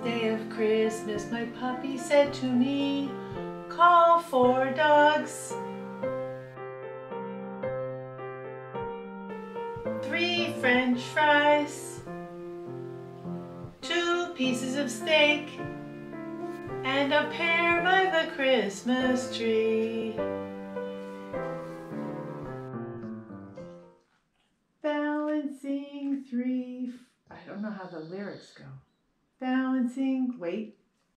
day of Christmas, my puppy said to me, call 4 dogs, 3 French fries, 2 pieces of steak, and a pear by the Christmas tree. Balancing 3, I don't know how the lyrics go. Balancing, wait.